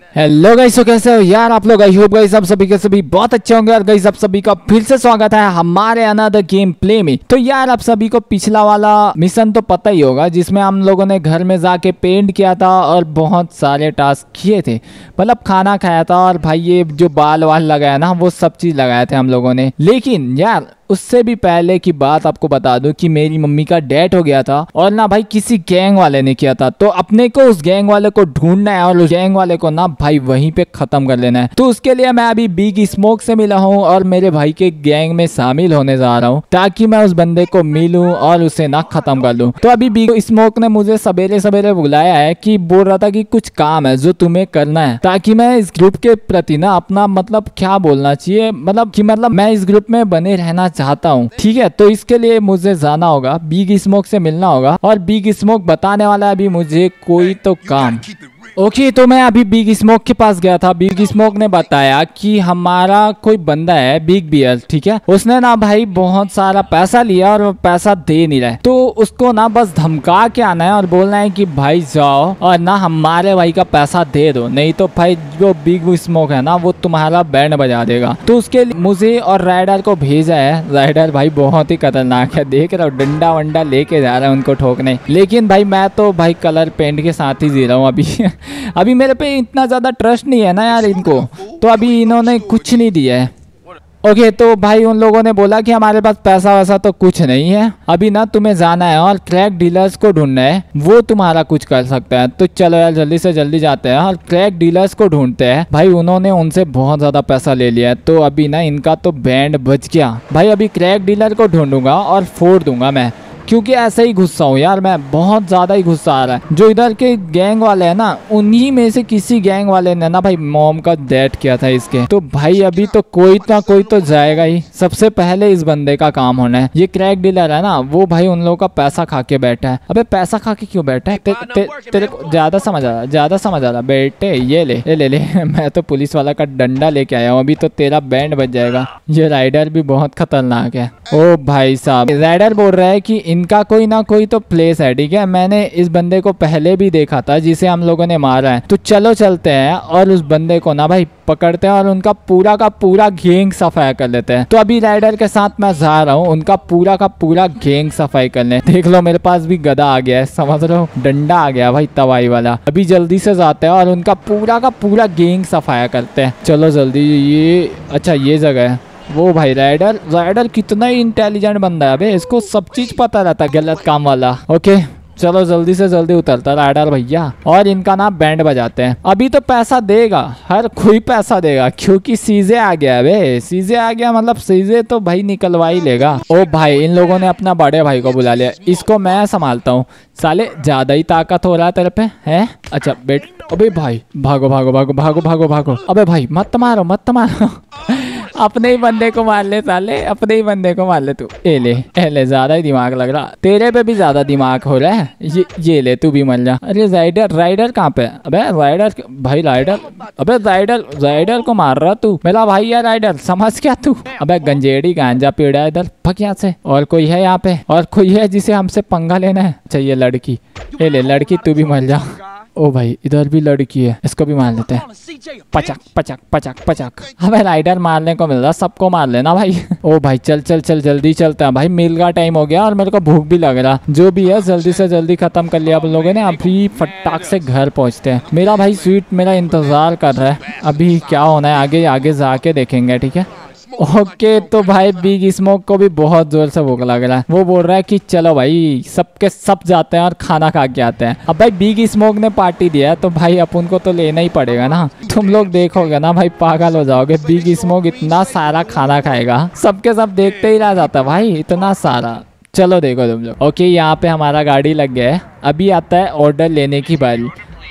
Hello guys, तो कैसे हो यार आप लोग। आई होप गाइस आप सभी के सभी बहुत अच्छे होंगे। और गाइस आप सभी का फिर से स्वागत है हमारे अनदर गेम प्ले में। तो यार आप सभी को पिछला वाला मिशन तो पता ही होगा, जिसमें हम लोगों ने घर में जाके पेंट किया था और बहुत सारे टास्क किए थे, मतलब खाना खाया था और भाई ये जो बाल वाल लगाया ना, वो सब चीज लगाए थे हम लोगों ने। लेकिन यार उससे भी पहले की बात आपको बता दूं कि मेरी मम्मी का डेथ हो गया था और ना भाई किसी गैंग वाले ने किया था। तो अपने को उस गैंग वाले को ढूंढना है और उस गैंग वाले को ना भाई वहीं पे खत्म कर लेना है। तो उसके लिए मैं अभी बिग स्मोक से मिला हूँ और मेरे भाई के गैंग में शामिल होने जा रहा हूँ, ताकि मैं उस बंदे को मिलूं और उसे ना खत्म कर लूं। तो अभी बिग स्मोक ने मुझे सवेरे सवेरे बुलाया है कि बोल रहा था कि कुछ काम है जो तुम्हें करना है, ताकि मैं इस ग्रुप के प्रति ना अपना मतलब क्या बोलना चाहिए, मतलब मैं इस ग्रुप में बने रहना चाहता हूँ। ठीक है, तो इसके लिए मुझे जाना होगा, बिग स्मोक से मिलना होगा और बिग स्मोक बताने वाला है अभी मुझे कोई तो काम। ओके, तो मैं अभी बिग स्मोक के पास गया था। बिग स्मोक ने बताया कि हमारा कोई बंदा है बिग बियर, ठीक है, उसने ना भाई बहुत सारा पैसा लिया और वो पैसा दे नहीं रहा है। तो उसको ना बस धमका के आना है और बोलना है कि भाई जाओ और ना हमारे भाई का पैसा दे दो, नहीं तो भाई जो बिग स्मोक है ना वो तुम्हारा बैंड बजा देगा। तो उसके लिए मुझे और राइडर को भेजा है। राइडर भाई बहुत ही खतरनाक है, देख रहा हूँ डंडा वंडा लेके जा रहा है उनको ठोकने। लेकिन भाई मैं तो भाई कलर पेंट के साथ ही जी रहा हूँ अभी अभी मेरे पे इतना ज्यादा ट्रस्ट नहीं है ना यार इनको, तो अभी इन्होंने कुछ नहीं दिया है। ओके, तो भाई उन लोगों ने बोला कि हमारे पास पैसा वैसा तो कुछ नहीं है, अभी ना तुम्हें जाना है और क्रैक डीलर्स को ढूंढना है, वो तुम्हारा कुछ कर सकता है। तो चलो यार जल्दी से जल्दी जाते हैं और क्रैक डीलर्स को ढूंढते हैं। भाई उन्होंने उनसे बहुत ज्यादा पैसा ले लिया है, तो अभी ना इनका तो बैंड बच गया। भाई अभी क्रैक डीलर को ढूंढूंगा और फोड़ दूंगा मैं, क्योंकि ऐसे ही गुस्सा हूँ यार मैं, बहुत ज्यादा ही गुस्सा आ रहा है। जो इधर के गैंग वाले हैं ना, उन्हीं में से किसी गैंग वाले ने ना भाई मॉम का डेथ किया था इसके। तो भाई अभी तो कोई ना कोई तो जाएगा ही, सबसे पहले इस बंदे का काम होना है। ये क्रैक डीलर है ना, वो भाई उन लोगों का पैसा खा के बैठा है। अबे पैसा खा के क्यों बैठा है? तेरे को ज्यादा समझ आ रहा, ज्यादा समझ आ रहा बेटे। ये ले मैं तो पुलिस वाला का डंडा लेके आया हूँ, अभी तो तेरा बैंड बच जाएगा। ये राइडर भी बहुत खतरनाक है। ओ भाई साहब, राइडर बोल रहा है कि इनका कोई ना कोई तो प्लेस है, ठीक है। मैंने इस बंदे को पहले भी देखा था जिसे हम लोगों ने मारा है। तो चलो चलते हैं और उस बंदे को ना भाई पकड़ते हैं और उनका पूरा का पूरा गैंग सफाई कर लेते हैं। तो अभी राइडर के साथ मैं जा रहा हूँ उनका पूरा का पूरा गैंग सफाई करने। देख लो मेरे पास भी गदा आ गया है, समझ रहे हो, डंडा आ गया भाई तवाई वाला। अभी जल्दी से जाते हैं और उनका पूरा का पूरा गैंग सफाई करते हैं। चलो जल्दी। ये अच्छा ये जगह है। वो भाई राइडर कितना ही इंटेलिजेंट बंदा है बे, इसको सब चीज पता रहता है गलत काम वाला। ओके चलो जल्दी से जल्दी उतरता राइडर भैया और इनका ना बैंड बजाते हैं। अभी तो पैसा देगा, हर कोई पैसा देगा, क्योंकि सीजे आ गया बे। सीजे आ गया मतलब सीजे तो भाई निकलवा ही लेगा। ओ भाई इन लोगों ने अपना बड़े भाई को बुला लिया, इसको मैं संभालता हूँ। साले ज्यादा ही ताकत हो रहा है तेरे पे है। अच्छा बेट, अबे भाई भागो भागो भागो भागो भागो भागो। अबे भाई मत मारो मत मारो अपने ही बंदे को मार ले साले, अपने ही बंदे को मार ले तू। ए ले ज्यादा ही दिमाग लग रहा, तेरे पे भी ज्यादा दिमाग हो रहा है। ये ले तू भी मर जा। अरे राइडर कहाँ पे? अबे राइडर भाई, अबे राइडर को मार रहा तू? मेरा भाई है राइडर, समझ क्या तू? अबे गंजेड़ी गांजा पीड़ा इधर, फक यहाँ से। और कोई है यहाँ पे? और कोई है जिसे हमसे पंगा लेना है? चाहिए लड़की, ए ले लड़की तू भी मर जा। ओ भाई इधर भी लड़की है, इसको भी मार लेते हैं। पचक पचक पचक पचक। हमें राइडर मारने को मिल रहा, सबको मार लेना भाई। ओ भाई चल चल चल जल्दी चलते हैं भाई, मील का टाइम हो गया और मेरे को भूख भी लग रहा। जो भी है जल्दी से जल्दी खत्म कर लिया आप लोगों ने, अभी फटाक से घर पहुंचते हैं। मेरा भाई स्वीट मेरा इंतजार कर रहा है, अभी क्या होना है आगे आगे जाके देखेंगे, ठीक है। ओके तो भाई बिग स्मोक को भी बहुत जोर से भूख लग रहा है, वो बोल रहा है कि चलो भाई सबके सब जाते हैं और खाना खा के आते हैं। अब भाई बिग स्मोक ने पार्टी दिया है तो भाई अपन को तो लेना ही पड़ेगा ना। तुम लोग देखोगे ना भाई पागल हो जाओगे, बिग स्मोक इतना सारा खाना खाएगा, सबके सब देखते ही रह जाता भाई इतना सारा। चलो देखो तुम लोग। ओके यहाँ पे हमारा गाड़ी लग गया है, अभी आता है ऑर्डर लेने की बारी।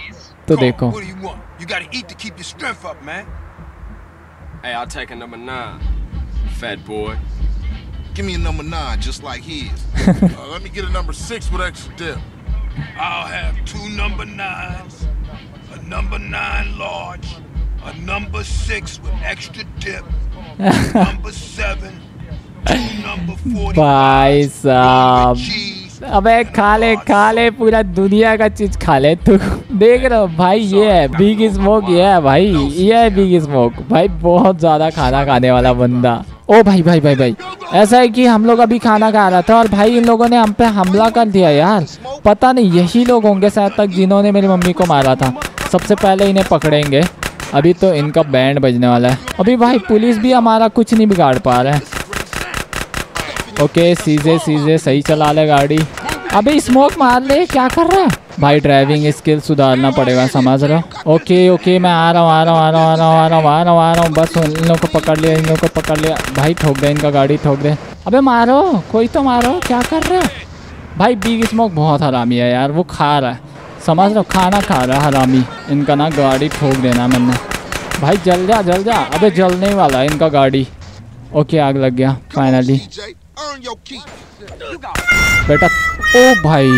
तो देखो Hey, I'll take a number 9, fat boy. Give me a number 9, just like his. Let me get a number 6 with extra dip. I'll have 2 number 9s, a number 9 large, a number 6 with extra dip, number 7, 2 number 40 भाई साहब cheese, अबे खा ले पूरा दुनिया का चीज खा ले तू। देख रहे हो भाई, ये है बिग स्मोक, ये है भाई, ये है बिग स्मोक भाई, बहुत ज्यादा खाना खाने वाला बंदा। ओ भाई ऐसा है कि हम लोग अभी खाना खा रहा था और भाई इन लोगों ने हम पे हमला कर दिया यार। पता नहीं यही लोग होंगे शायद तक जिन्होंने मेरी मम्मी को मारा था। सबसे पहले इन्हें पकड़ेंगे, अभी तो इनका बैंड बजने वाला है। अभी भाई पुलिस भी हमारा कुछ नहीं बिगाड़ पा रहा है। ओके सीधे सही चला ले गाड़ी। अबे स्मोक मार ले, क्या कर रहा है भाई? ड्राइविंग स्किल सुधारना पड़ेगा, समझ रहे हो? ओके मैं आ रहा हूँ। बस इन लोगों को पकड़ लिया भाई। ठोक दे इनका गाड़ी, ठोक दे। अबे मारो, कोई तो मारो, क्या कर रहे हो भाई? बिग स्मोक बहुत हरामी है यार, वो खा रहा है, समझ रहे हो? खाना खा रहा है हरामी। इनका ना गाड़ी ठोक देना मैंने भाई। जल जा। अबे जलने वाला है इनका गाड़ी। ओके आग लग गया फाइनली बेटा। ओ भाई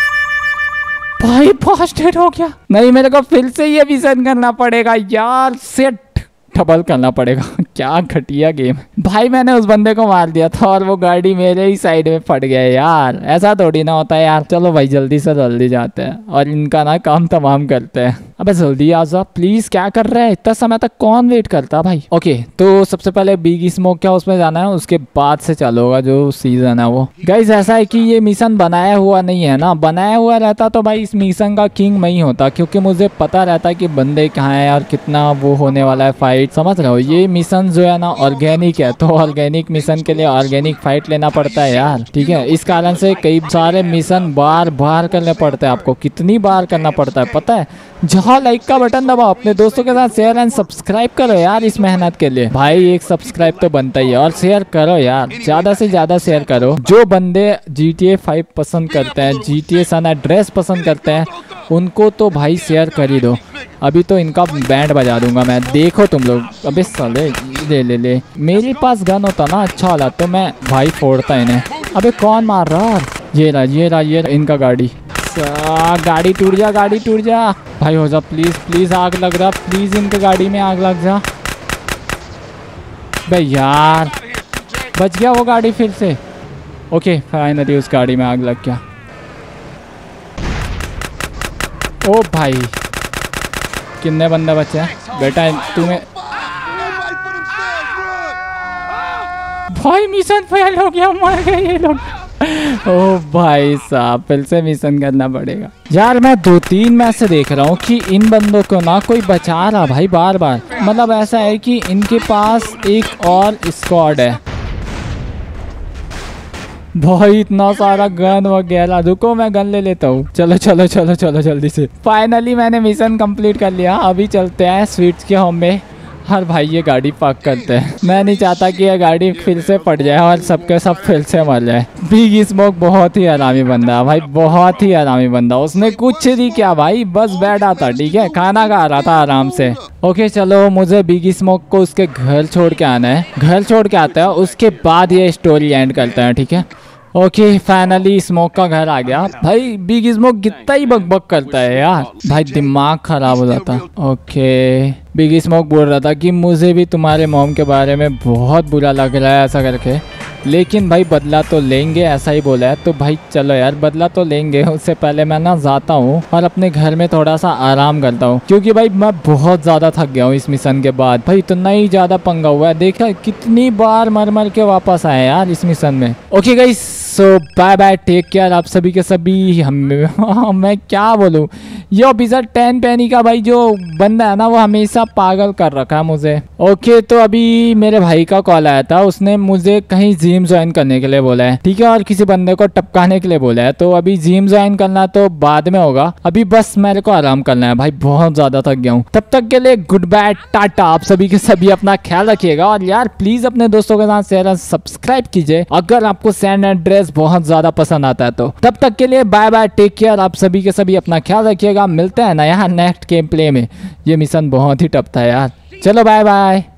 फास्टेड हो गया। नहीं मेरे को फिर से ये विजन करना पड़ेगा यार, सेट डबल करना पड़ेगा। क्या घटिया गेम भाई। मैंने उस बंदे को मार दिया था और वो गाड़ी मेरे ही साइड में फट गया यार। ऐसा थोड़ी ना होता है यार। चलो भाई जल्दी से जल्दी जाते हैं और इनका ना काम तमाम करते हैं। अबे जल्दी आ जा प्लीज, क्या कर रहा है? इतना समय तक कौन वेट करता भाई? ओके तो सबसे पहले बिग स्मोक क्या उसमें जाना है, उसके बाद से चालू होगा जो सीजन है वो। गाइस ऐसा है कि ये मिशन बनाया हुआ नहीं है ना, बनाया हुआ रहता तो भाई इस मिशन का किंग मैं ही होता, क्योंकि मुझे पता रहता है कि बंदे कहाँ है और कितना वो होने वाला है फाइट, समझ रहे हो? ये मिशन जो है ना ऑर्गेनिक है, तो ऑर्गेनिक मिशन के लिए ऑर्गेनिक फाइट लेना पड़ता है यार, ठीक है? इस कारण से कई सारे मिशन बार करने पड़ते हैं आपको। कितनी बार करना पड़ता है पता है? जहाँ लाइक का बटन दबाओ, अपने दोस्तों के साथ शेयर एंड सब्सक्राइब करो यार इस मेहनत के लिए। भाई एक सब्सक्राइब तो बनता ही है और शेयर करो यार, ज्यादा से ज्यादा शेयर करो। जो बंदे GTA 5 पसंद करते हैं, GTA सन एड्रेस पसंद करते हैं, उनको तो भाई शेयर कर ही दो। अभी तो इनका बैंड बजा दूंगा मैं, देखो तुम लोग। अबे साले ले मेरे पास गन होता ना अच्छा वाला तो मैं भाई फोड़ता इन्हें। अबे कौन मार रहा? ये रहा इनका गाड़ी। गाड़ी टूट जा भाई। हो जा प्लीज, आग लग रहा, प्लीज इनके गाड़ी में आग लग जा भाई यार। बच गया वो गाड़ी फिर से। ओके फाइनली उस गाड़ी में आग लग गया। ओ भाई कितने बंदे बचे हैं बेटा तुम्हें? भाई मिशन फेल हो गया, मर गए ये लोग। ओ भाई साहब फिर से मिशन करना पड़ेगा यार। मैं 2-3 मैच से देख रहा हूँ कि इन बंदों को ना कोई बचा रहा भाई बार। मतलब ऐसा है कि इनके पास एक और स्क्वाड है भाई। इतना सारा गन वगैरह। रुको मैं गन ले लेता हूँ। चलो जल्दी से। फाइनली मैंने मिशन कंप्लीट कर लिया। अभी चलते हैं स्वीट्स के होम में। हर भाई ये गाड़ी पार्क करते हैं। मैं नहीं चाहता कि ये गाड़ी फिर से पट जाए और सबके सब फिर से मर जाए। बिग स्मोक बहुत ही आरामी बंदा है भाई, बहुत ही आरामी बंदा। उसने कुछ नहीं किया भाई, बस बैठा था, ठीक है? खाना खा रहा था आराम से। ओके चलो मुझे बिग स्मोक को उसके घर छोड़ के आना है। घर छोड़ के आता है, उसके बाद ये स्टोरी एंड करता है, ठीक है? ओके फाइनली स्मोक का घर आ गया। भाई बिग स्मोक कितना ही बकबक करता है यार, भाई दिमाग खराब हो जाता। ओके बिग स्मोक बोल रहा था कि मुझे भी तुम्हारे मॉम के बारे में बहुत बुरा लग रहा है ऐसा करके, लेकिन भाई बदला तो लेंगे, ऐसा ही बोला है। तो भाई चलो यार बदला तो लेंगे। उससे पहले मैं ना जाता हूँ और अपने घर में थोड़ा सा आराम करता हूँ, क्योंकि भाई मैं बहुत ज़्यादा थक गया हूँ इस मिशन के बाद। भाई इतना ही ज़्यादा पंगा हुआ है, देखा कितनी बार मर के वापस आए यार इस मिशन में। Okay guys so bye take care आप सभी के सभी। मैं क्या बोलूँ, ये ऑफिसर 10 पेनी का भाई जो बंदा है ना वो हमेशा पागल कर रखा है मुझे। ओके तो अभी मेरे भाई का कॉल आया था, उसने मुझे कहीं जिम ज्वाइन करने के लिए बोला है, ठीक है? और किसी बंदे को टपकाने के लिए बोला है। तो अभी जिम ज्वाइन करना तो बाद में होगा, अभी बस मेरे को आराम करना है भाई, बहुत ज्यादा थक गया हूँ। तब तक के लिए गुड बाय टाटा। आप सभी के सभी अपना ख्याल रखिएगा और यार प्लीज अपने दोस्तों के साथ शेयर और सब्सक्राइब कीजिए अगर आपको सैन एड्रेस बहुत ज्यादा पसंद आता है तो। तब तक के लिए बाय टेक केयर। आप सभी के सभी अपना ख्याल रखिएगा। मिलते हैं ना यार नेक्स्ट गेम प्ले में। ये मिशन बहुत ही टफ था यार। चलो बाय।